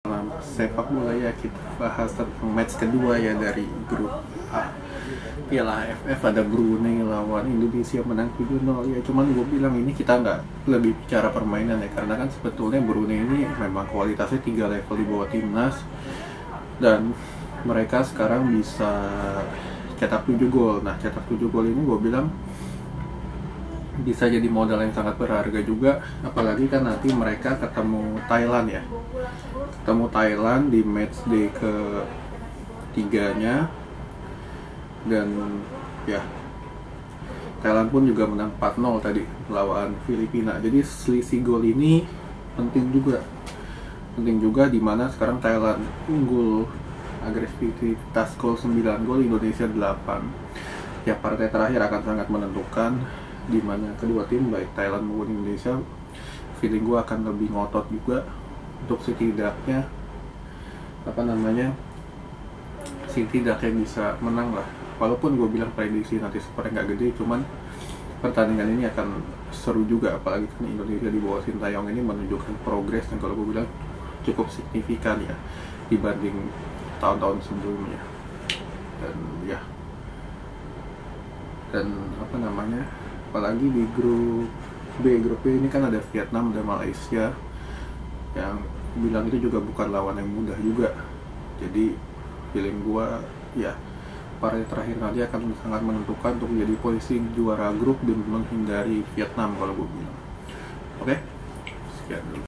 sepak bola ya, kita bahas tentang match kedua ya dari grup A Piala AFF. Ada Brunei lawan Indonesia, menang 7-0 ya. Cuman gue bilang ini kita nggak lebih bicara permainan ya, karena kan sebetulnya Brunei ini memang kualitasnya 3 level di bawah timnas, dan mereka sekarang bisa cetak 7 gol. Nah, cetak 7 gol ini gue bilang bisa jadi modal yang sangat berharga juga, apalagi kan nanti mereka ketemu Thailand ya, ketemu Thailand di match day ke tiganya, dan ya Thailand pun juga menang 4-0 tadi lawan Filipina. Jadi selisih gol ini penting juga, dimana sekarang Thailand unggul agresivitas gol 9 gol, Indonesia 8 ya. Partai terakhir akan sangat menentukan, di mana kedua tim baik Thailand maupun Indonesia, feeling gue akan lebih ngotot juga untuk setidaknya bisa menang lah. Walaupun gue bilang prediksi nanti skornya nggak gede, cuman pertandingan ini akan seru juga, apalagi kan Indonesia di bawah Sintayong ini menunjukkan progres yang kalau gue bilang cukup signifikan ya dibanding tahun-tahun sebelumnya. Dan apalagi di grup B ini kan ada Vietnam, ada Malaysia, yang bilang itu juga bukan lawan yang mudah juga. Jadi feeling gua ya partai terakhir nanti akan sangat menentukan untuk menjadi posisi juara grup dan menghindari Vietnam kalau gue bilang. Oke, sekian dulu.